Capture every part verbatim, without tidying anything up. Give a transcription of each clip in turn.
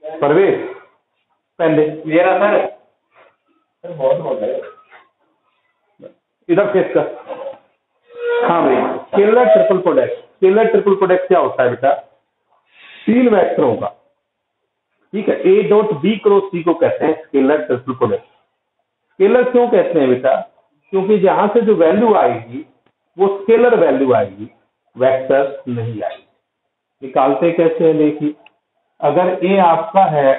परवेश पहले मेरा sir sir बहुत बोल रहे हो इधर फेस कर। हाँ भाई, scalar triple product, scalar triple product क्या होता है बेटा? तीन वेक्टरों का, ठीक है, A dot B cross C को कहते हैं स्केलर ट्रिपल प्रोडक्ट। स्केलर क्यों कहते हैं बेटा? क्योंकि जहां से जो वैल्यू आएगी वो स्केलर वैल्यू आएगी, वेक्टर नहीं आएगी। निकालते कैसे है देखिए, अगर ए आपका है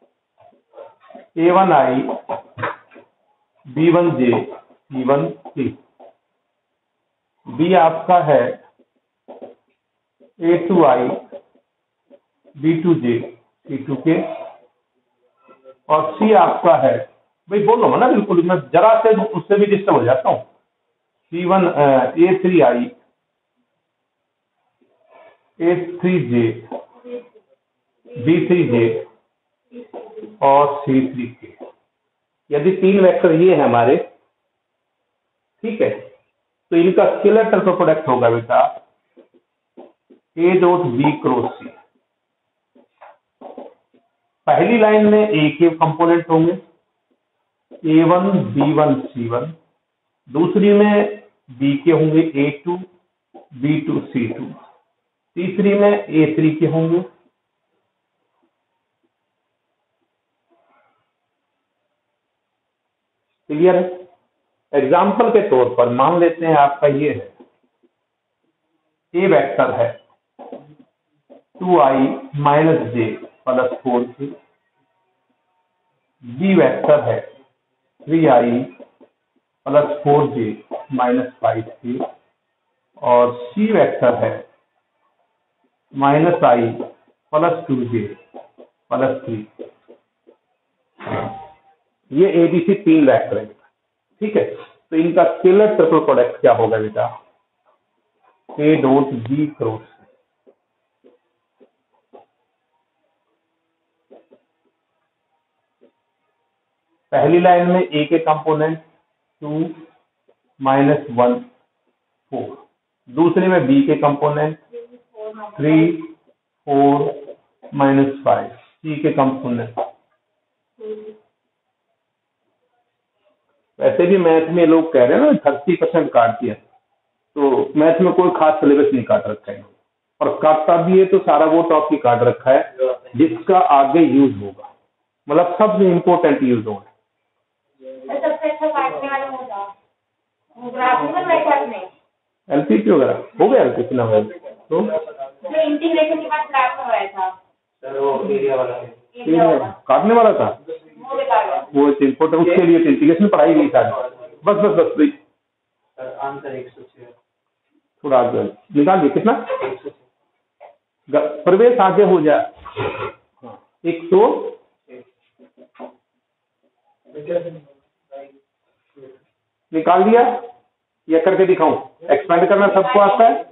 A one I B one J C one K, B आपका है A two I B two J C two K, और सी आपका है, भाई बोलो ना बिल्कुल, मैं जरा से उससे भी डिस्टर्ब हो जाता हूँ, C one A three I A three J B three J और सी थ्री के। यदि तीन वेक्टर ये है हमारे, ठीक है, तो इनका स्केलर ट्रिपल प्रोडक्ट होगा बेटा A dot B cross C. पहली लाइन में ए के कंपोनेंट होंगे A one B one C one, दूसरी में बी के होंगे A two B two C two, तीसरी में ए थ्री के होंगे, क्लियर है? एग्जाम्पल के तौर पर मान लेते हैं आपका ये है, ए वेक्टर है two I minus J plus four K, B vector है three I plus four J minus five K, और सी वेक्टर है minus I plus two J plus three. ये एबीसी तीन वेक्टर है, ठीक है। तो इनका स्केलर ट्रिपल प्रोडक्ट क्या होगा बेटा? ए डॉट बी क्रॉस, पहली लाइन में ए के component two minus one four, दूसरे में बी के component three four minus five, C के कंपोनेंट। वैसे भी मैथ में लोग कह रहे हैं ना थर्टी परसेंट काट दिया, तो मैथ में कोई खास सिलेबस नहीं काट रखा है, और काटता भी है तो सारा वो टॉपिक काट रखा है जिसका आगे यूज होगा, मतलब सबसे इम्पोर्टेंट यूज होगा। सबसे अच्छा काटने वाला होगा एलपीपी वगैरह हो गया, एलपीपी ना हो तो जो इंटीग्रेशन के बाद क्लास करवाया था सर वो एरिया वाला काटने वाला था वो इम्पोर्टेंट, उसके लिए इंटीग्रेशन पढ़ाई गई था। बस बस बस भाई सर आंसर एक सौ छह, थोड़ा आगे निकाल दिए कितना प्रवेश आगे हो जाए। हाँ एक सौ निकाल दिया या करके दिखाऊं? एक्सपेंड करना सबको आता है?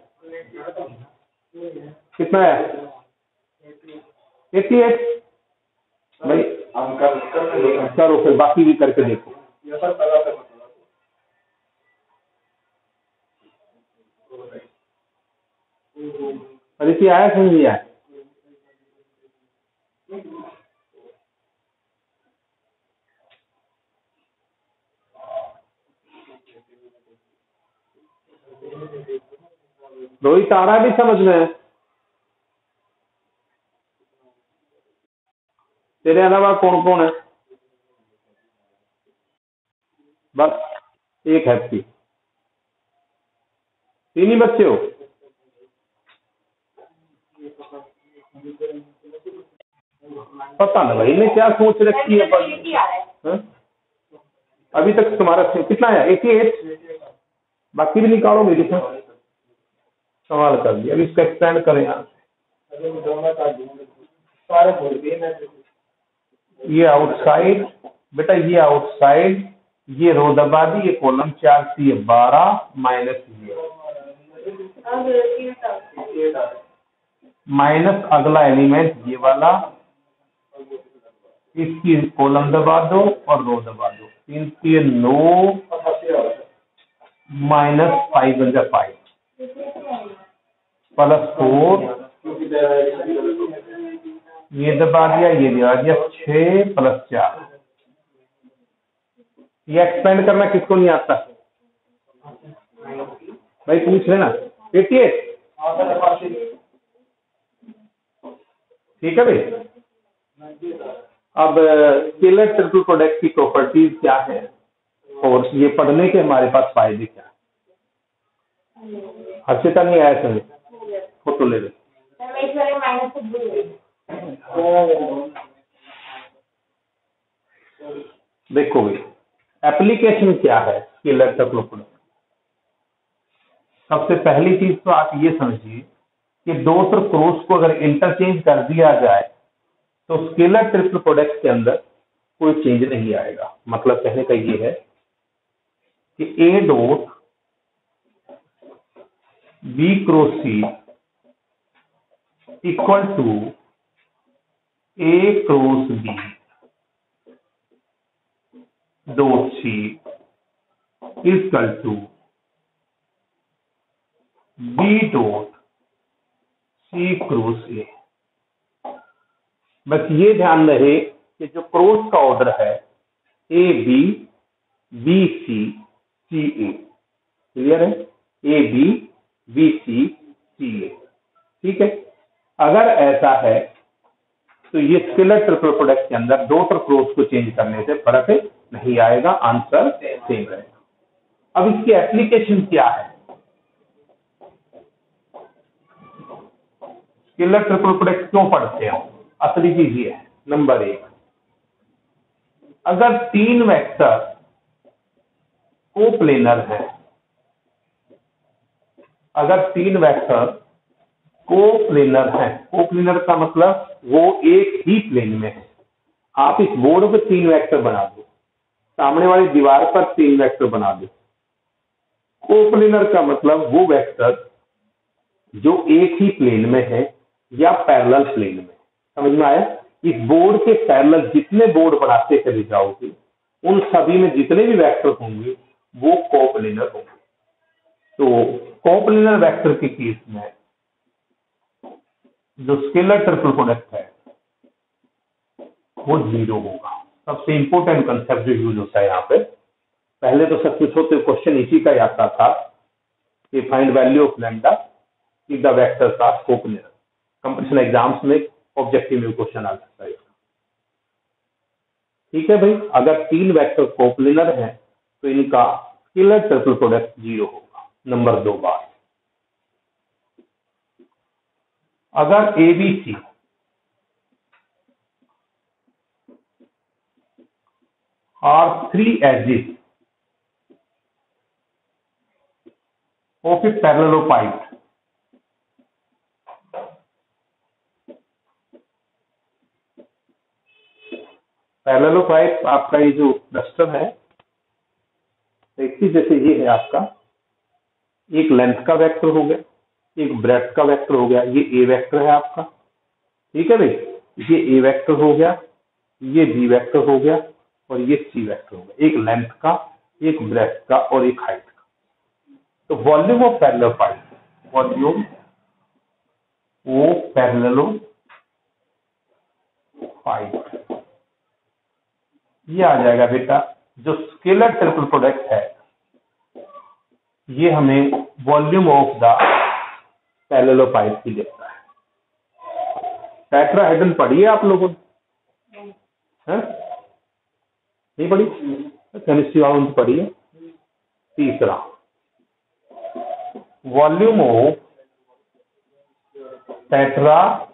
कितना है? एट्टी एट भाई करो, फिर बाकी भी करके देखो। अदिति आया कि नहीं आया? रोहित आ रहा भी समझ में? तेरे अलावा कौन कौन है? बस एक हैप्पी, तीन ही बच्चे हो? पता ना भाई ने क्या सोच रखी है पर अभी तक तुम्हारा कितना है? एटी एट, बाकी भी निकालोगे कितना? सवाल कर दिया। अभी इसका एक्सपेंड करें यहाँ, ये आउटसाइड बेटा, ये आउटसाइड, ये रो दबा दी, ये कॉलम चार सी है बारह माइनस ये माइनस अगला एलिमेंट ये वाला, इसकी कॉलम दबा दो और रो दबा दो, तीन तीन नौ माइनस फाइव बन जाए फाइव प्लस फोर ये दबा दिया, ये दबा दिया, छह प्लस चार। ये एक्सपेंड करना किसको नहीं आता भाई, पूछ लेना। एटी एट, ठीक है भाई। अब स्केलर ट्रिपल प्रोडक्ट की प्रॉपर्टीज क्या है और ये पढ़ने के हमारे पास फायदे क्या है। हर्षिता नहीं आया समझ, फोटो ले लो। माइनस से भूल गई। देखो भाई, एप्लीकेशन क्या है स्केलर ट्रिपल प्रोडक्ट। सबसे पहली चीज तो आप ये समझिए कि दो और क्रॉस को अगर इंटरचेंज कर दिया जाए तो स्केलर ट्रिपल प्रोडक्ट के अंदर कोई चेंज नहीं आएगा। मतलब कहने का ये है कि A dot B cross C equal to A cross B dot C equal to B dot C cross A. बस ये ध्यान रहे कि जो क्रॉस का ऑर्डर है A B B C C A, clear है, A B B C C ए, ठीक है। अगर ऐसा है तो ये स्केलर ट्रिपल प्रोडक्ट के अंदर डॉट और क्रॉस को चेंज करने से फर्क नहीं आएगा, आंसर सेम रहेगा। अब इसकी एप्लीकेशन क्या है, स्केलर ट्रिपल प्रोडक्ट क्यों पढ़ते हैं। असली चीज ये है, नंबर एक, अगर तीन वेक्टर कोप्लेनर है, अगर तीन वेक्टर कोप्लेनर है, कोप्लेनर का मतलब वो एक ही प्लेन में है। आप इस बोर्ड पर तीन वेक्टर बना दो, सामने वाली दीवार पर तीन वेक्टर बना दो। कोप्लेनर का मतलब वो वेक्टर जो एक ही प्लेन में है या पैरेलल प्लेन में। समझ में आया। इस बोर्ड के पैरेलल जितने बोर्ड बनाते चले जाओगे उन सभी में जितने भी वेक्टर होंगे वो कोप्लेनर होंगे। तो कोप्लेनर वेक्टर के केस में जो स्केलर ट्रिपल प्रोडक्ट है वो जीरो होगा। सबसे इंपॉर्टेंट कंसेप्ट जो यूज होता है यहाँ पे, पहले तो सब कुछ होते क्वेश्चन इसी का आता था कि find value of lambda if the vectors are coplanar. Competition exams में ऑब्जेक्टिव में क्वेश्चन आ सकता है इसका, ठीक है भाई। अगर तीन वेक्टर कोप्लेनर हैं तो इनका स्केलर ट्रिपल प्रोडक्ट जीरो होगा। नंबर दो बात, अगर A B C are three edges of a parallelepiped, parallelepiped आपका ये जो डस्टर है देखिए, जैसे ये है आपका, एक लेंथ का वेक्टर हो गया, एक ब्रेड्थ का वेक्टर हो गया। ये ए वेक्टर है आपका, ठीक है भाई, ये ए वेक्टर हो गया, ये बी वेक्टर हो गया और ये सी वेक्टर हो गया। एक लेंथ का, एक ब्रेड्थ का और एक हाइट का। तो volume of parallelepiped, volume of parallelepiped ये आ जाएगा बेटा। जो स्केलर ट्रिपल प्रोडक्ट है ये हमें वॉल्यूम ऑफ द पैरेललोपाइड की देता है। टेट्राहेड्रल पढ़ी है आप लोगों ने, हैं? नहीं पढ़ी? केमिस्ट्री वालों ने पढ़ी है। तीसरा, वॉल्यूम ऑफ टेट्राहेड्रल,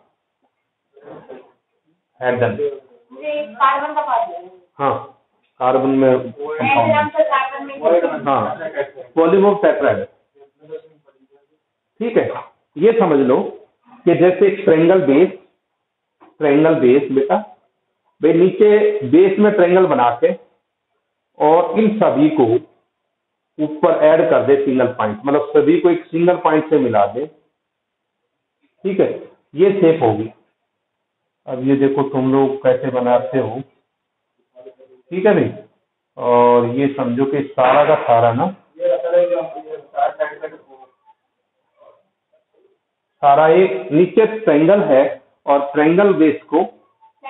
कार्बन का पार्ट है। हाँ, कार्बन में कंपाउंड, कार्बन में हाँ, वॉल्यूम ऑफ टेट्राहेड्रल, ठीक है। ये समझ लो कि जैसे एक ट्रायंगल बेस, ट्रायंगल बेस बेटा, भाई नीचे बेस में ट्रायंगल बना के और इन सभी को ऊपर ऐड कर दे सिंगल पॉइंट, मतलब सभी को एक सिंगल पॉइंट से मिला दे, ठीक है, ये शेप होगी। अब ये देखो तुम लोग कैसे बनाते हो, ठीक है भाई। और ये समझो कि सारा का सारा ना, सारा एक नीचे ट्रायंगल है और ट्रायंगल बेस को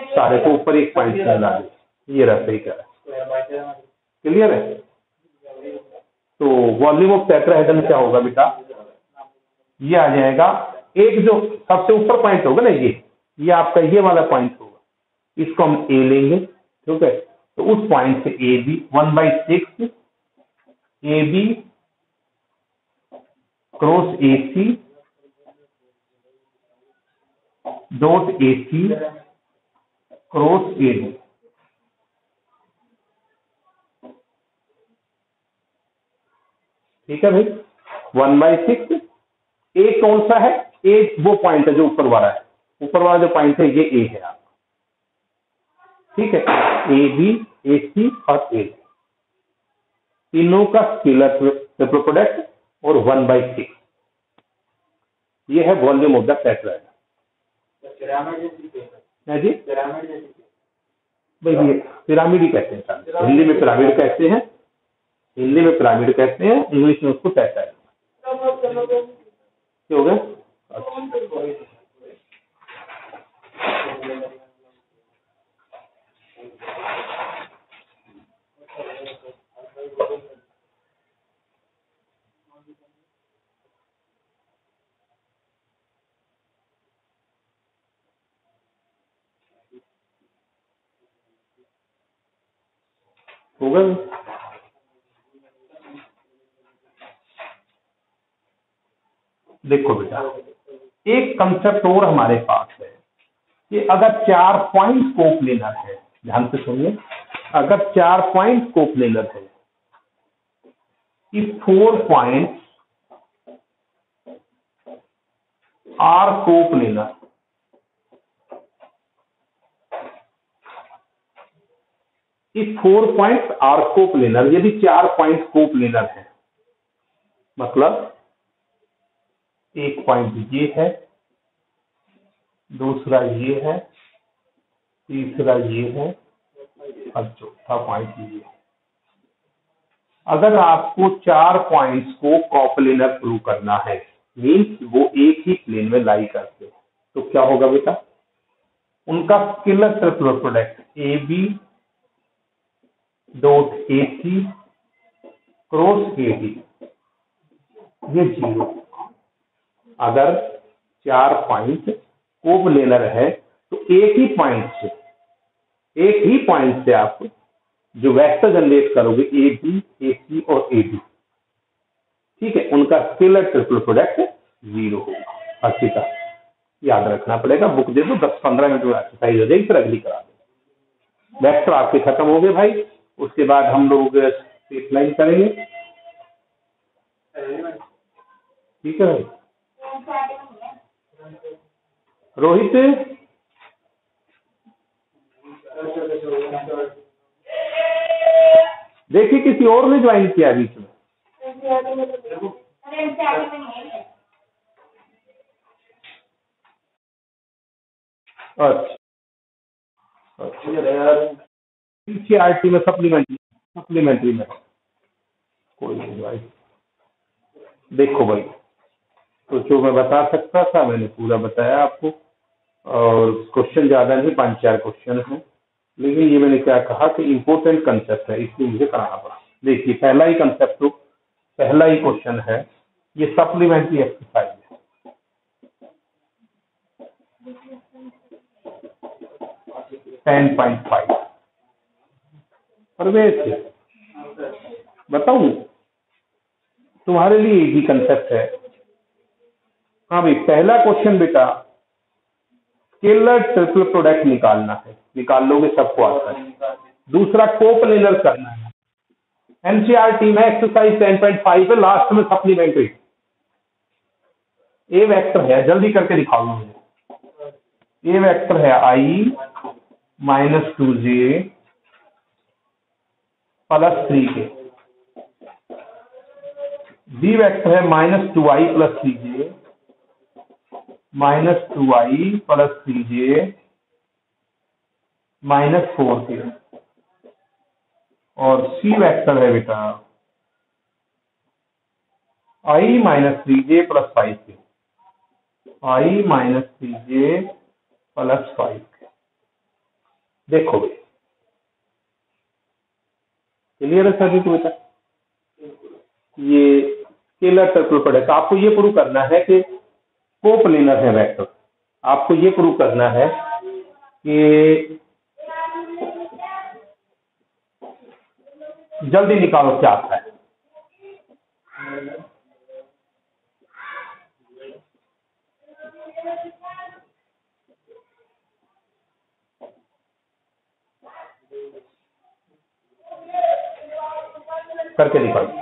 सारे को ऊपर एक पॉइंट से मिला दे। ये रहा, सही कह रहा है, क्लियर है। तो वॉल्यूम ऑफ टेट्राहेड्रल क्या होगा बेटा, ये आ जाएगा, एक जो सबसे ऊपर पॉइंट होगा ना, ये ये आपका ये वाला पॉइंट होगा, इसको हम ए लेंगे, ठीक है। तो उस पॉइंट से A B one by six A B cross A C dot A C cross A D, ठीक है भाई। वन बाई सिक्स ए कौन सा है, ए वो पॉइंट है जो ऊपर वाला है, ऊपर वाला जो पॉइंट है ये ए है आपका, ठीक है। ए बी ए सी और ए, तीनों का स्केलर ट्रिपल प्रोडक्ट और वन बाई सिक्स, ये है वॉल्यूम ऑफ द टेट्राहेड्रल है जी। भाई ये पिरामिड ही कहते हैं सर, हिंदी में पिरामिड कहते हैं, हिंदी में पिरामिड कहते हैं, इंग्लिश में उसको टेट्राहेड्रल। क्या हो गया? हो गया। देखो बेटा, एक कंसेप्ट और हमारे पास है कि अगर चार पॉइंट कोप्लेनर है, ध्यान से सुनिए, अगर चार पॉइंट कोप्लेनर है, if four point are coplanar, if four point are coplanar, यदि चार पॉइंट कोप्लेनर है, मतलब एक पॉइंट ये है, दूसरा ये है, तीसरा ये है और चौथा पॉइंट ये है। अगर आपको चार पॉइंट्स को कोप्लेनर प्रूव करना है, मीन्स वो एक ही प्लेन में लाई करते हैं, तो क्या होगा बेटा, उनका scalar triple product A B dot A C cross A D, ये जीरो। अगर चार पॉइंट कोप्लेनर है तो एक ही पॉइंट से एक ही पॉइंट से आप जो वेक्टर जनरेट करोगे ए बी ए सी और ए डी, ठीक है, उनका स्केलर ट्रिपल प्रोडक्ट जीरो होगा। अच्छा, याद रखना पड़ेगा, बुक दे दो, दस पंद्रह मिनट में एक्सरसाइज हो जाएगी, फिर अगली करा दो। वेक्टर आपके खत्म हो गए भाई, उसके बाद हम लोग स्ट्रेट लाइन करेंगे, ठीक है भाई। रोहित, देखिए किसी और ने ज्वाइन किया बीच में। अच्छा अच्छा, आर टी में सप्लीमेंट्री सप्लीमेंट्री में कोई नहीं भाई। देखो भाई, तो जो मैं बता सकता था मैंने पूरा बताया आपको, और क्वेश्चन ज्यादा नहीं, पांच चार क्वेश्चन है, लेकिन ये मैंने क्या कहा कि इम्पोर्टेंट कंसेप्ट है, इसलिए मुझे कराना पड़ा। देखिए पहला ही कंसेप्ट, तो पहला ही क्वेश्चन है, ये सप्लीमेंट्री एक्सरसाइज है। टेन पॉइंट फाइव परवेश बताऊं, तुम्हारे लिए एक ही कंसेप्ट है। हाँ भाई, पहला क्वेश्चन बेटा स्केलर ट्रिपल प्रोडक्ट निकालना है, निकाल लोगे, सबको आता है। दूसरा कोप्लेनर करना है, एनसीईआरटी में एक्सरसाइज टेन पॉइंट फाइव है, लास्ट में सप्लीमेंट्री। ए वेक्टर है, जल्दी करके दिखाओ मुझे। ए वेक्टर है I minus two J plus three K, B vector है minus two I plus three J minus two I plus three J minus four K, और सी वेक्टर है बेटा I minus three J plus five K, I minus three J plus five K. देखो भाई, clear है सभी को बेटा? ये स्केलर ट्रिपल प्रोडक्ट, आपको ये प्रूव करना है कि कोप्लेनर है वेक्टर। आपको ये प्रूव करना है कि जल्दी निकालो क्या आता है। करके निकालो।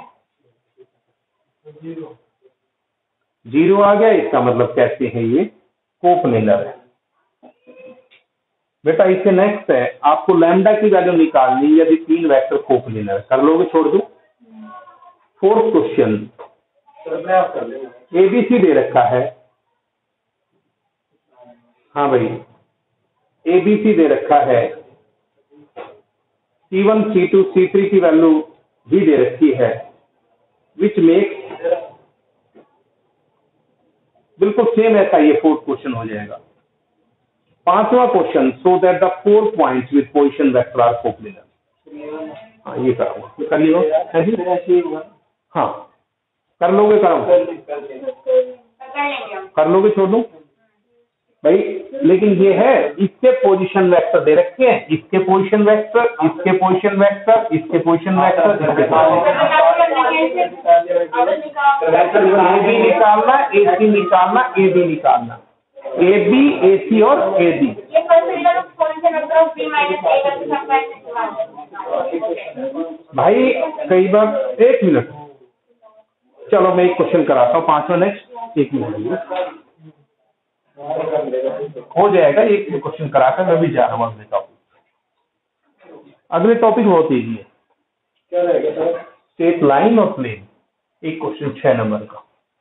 जीरो आ गया, इसका मतलब कहते हैं ये कोप्लेनर है बेटा। इससे नेक्स्ट है, आपको लैम्डा की वैल्यू निकालनी यदि तीन वेक्टर कोप्लेनर। कर लोगे? छोड़ दो। फोर्थ क्वेश्चन, एबीसी दे रखा है। हाँ भाई, एबीसी दे रखा है, C one C two C three की वैल्यू भी दे रखी है, विच मेक्स, बिल्कुल सेम ऐसा ये फोर्थ क्वेश्चन हो जाएगा। पांचवा question, so that the four points with position vector are coplanar. हाँ ये करूंगा, कर लियो। हाँ कर लोगे? कराऊं? कर लोगे? छोड़ दूं भाई? लेकिन ये है, इसके पोजीशन वेक्टर दे रखे हैं, इसके पोजीशन वेक्टर, इसके पोजीशन वेक्टर, इसके पोजीशन वेक्टर, ए बी निकालना, ए सी निकालना, ए बी निकालना, ए बी, ए सी और ए डी। भाई कई बार, एक मिनट, चलो मैं एक क्वेश्चन कराता हूँ, पांचवा नेक्स्ट, एक मिनट हो जाएगा। एक क्वेश्चन कराकर मैं भी जा रहा हूँ अगले टॉपिक। अगले टॉपिक बहुत इजी है, क्या रहेगा सर? स्ट्रेट लाइन और प्लेन। एक क्वेश्चन छह नंबर का,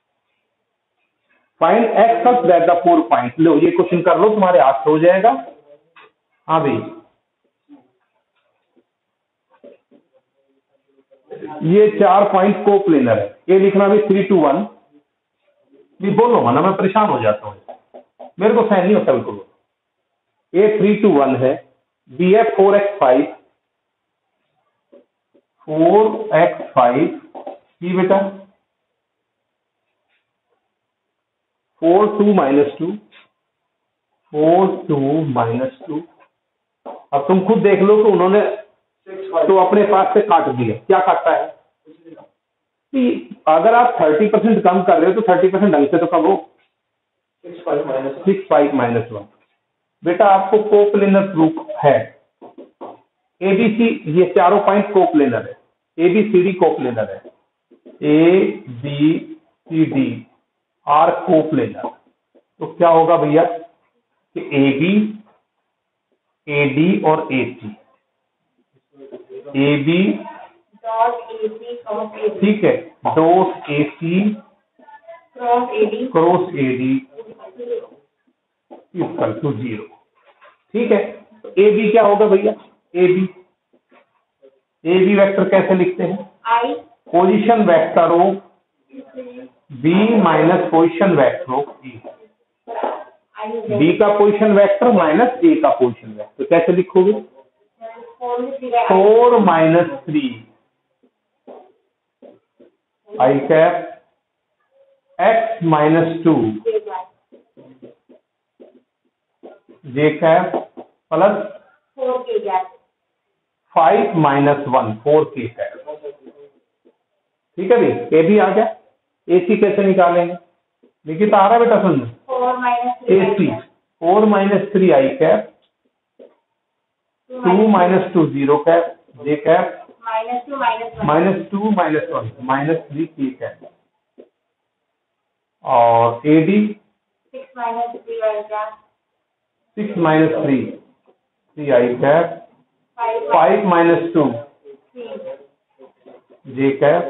find X such that the four point. लो ये क्वेश्चन कर लो, तुम्हारे हाथ से हो जाएगा। हाँ भाई, ये चार पॉइंट कोप्लेनर है। ये लिखना भी थ्री टू वन भी बोलो ना, मैं परेशान हो जाता हूँ, मेरे को सहन नहीं होता बिल्कुल। ए थ्री टू वन है, बी है four X five, four X five C बेटा, four two minus two, four two minus two. अब तुम खुद देख लो कि उन्होंने तो अपने पास से काट दिया, क्या काटता है कि अगर आप थर्टी परसेंट कम कर रहे हो तो थर्टी परसेंट ढंग से तो कम हो। सिक्स फाइव माइनस वन बेटा, आपको कोप्लेनर प्रूफ है। एबीसी, ये चारों पॉइंट कोप्लेनर है, एबीसीडी कोप्लेनर है, A B C D are coplanar. तो क्या होगा भैया कि ए बी, ए डी और ए सी, ए बी ठीक है, dot A C cross A D equal to zero. ठीक है, तो ए बी क्या होगा भैया? A B, A B vector कैसे लिखते हैं? I position vector of B minus position vector of A. B का पोजीशन वेक्टर माइनस ए का पोजीशन वेक्टर, कैसे लिखोगे? Four minus three I cap X minus two J cap plus five minus one four K cap. ठीक है भाई, ए भी आ गया। ए सी कैसे निकालेंगे? देखिए तो आ रहा है बेटा, सुन A C four minus three I cap, two minus two zero cap, J cap minus two minus one minus three K cap, और A D six minus three three I cap, five minus two J cap,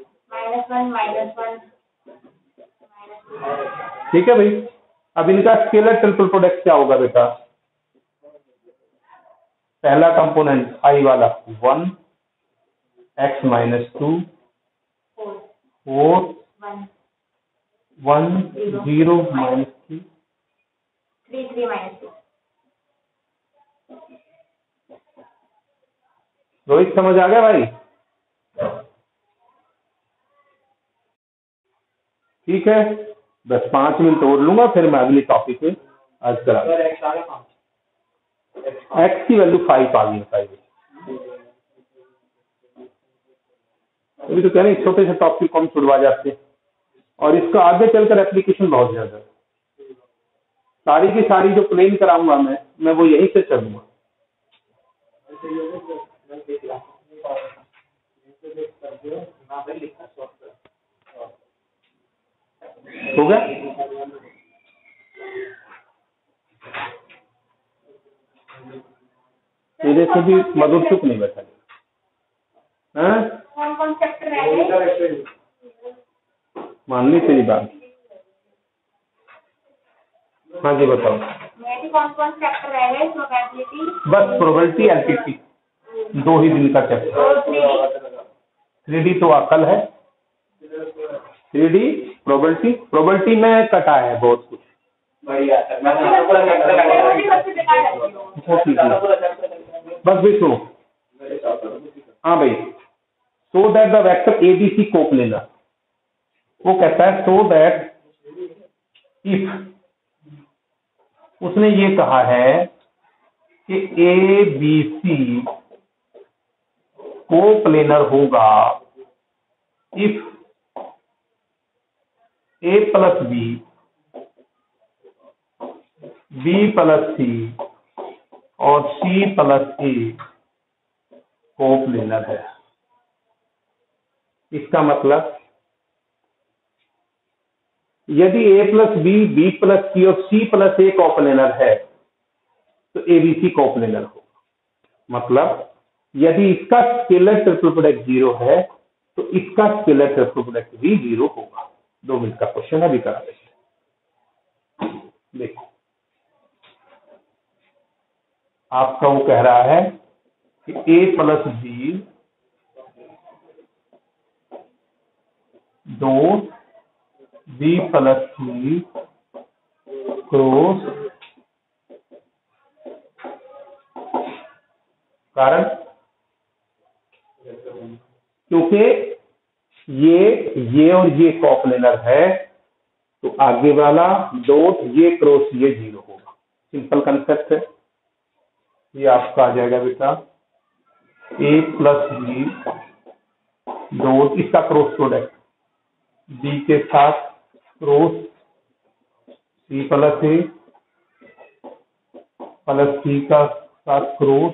ठीक है भाई। अब इनका scalar triple product क्या होगा बेटा? पहला कंपोनेंट आई वाला one, X minus two, four, one, zero minus three, Rohit समझ आ गया भाई? ठीक है, बस पांच मिनट और लूंगा, फिर मैं अगली टॉपिक में आज करा। एक्स की वैल्यू फाइव आ गई, फाइव। अभी तो कह रहे हैं छोटे से टॉपिक को हम छुड़वा जाते हैं, और इसका आगे चलकर एप्लीकेशन बहुत ज्यादा है। सारी की सारी जो प्लेन कराऊंगा मैं मैं वो यहीं से चलूंगा। हो गया? तेरे से भी मधुर चुप नहीं बैठा। हाँ? कौन कौन चैप्टर रह गए? मान ली तेरी बात। हाँ जी बताओ। मैं भी कौन कौन चैप्टर रह गए? प्रोबेबिलिटी, बस प्रोबेबिलिटी, एलपीटी, दो ही दिन का चैप्टर। और थ्री डी। थ्री डी तो अकल है। थ्री डी प्रोबेबिलिटी, प्रोबेबिलिटी में कटा है बहुत कुछ। बढ़िया सर, मैंने पूरा चैप्टर सबसे बेकार लगती है। बहुत चीजें। बस भी सुनो। हाँ भाई, so that the vector ABC coplanar, वो कहता है सो दैट इफ, उसने ये कहा है कि ए बी सी कोप्लेनर होगा if A plus B, B plus C और सी प्लस ए कोप्लेनर है। इसका मतलब यदि A plus B, B plus C और सी प्लस ए कोप्लेनर है तो एबीसी कोप्लेनर होगा। मतलब यदि इसका स्केलर ट्रिपल प्रोडक्ट जीरो है तो इसका स्केलर ट्रिपल प्रोडक्ट भी जीरो होगा। दो मिनट का क्वेश्चन अभी करा देते। देखो, आपका वो कह रहा है कि ए प्लस बी दो बी प्लस सी क्रॉस, कारण क्योंकि ये ये और ये कोप्लेनर है तो आगे वाला डॉट ये क्रॉस ये जीरो होगा। सिंपल कंसेप्ट है। ये आपका आ जाएगा बेटा ए प्लस बी डॉट, इसका क्रॉस प्रोडक्ट बी के साथ cross C plus A plus C का साथ क्रॉस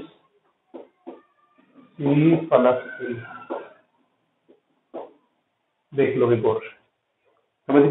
सी प्लस ए। देख लो एक और, समझ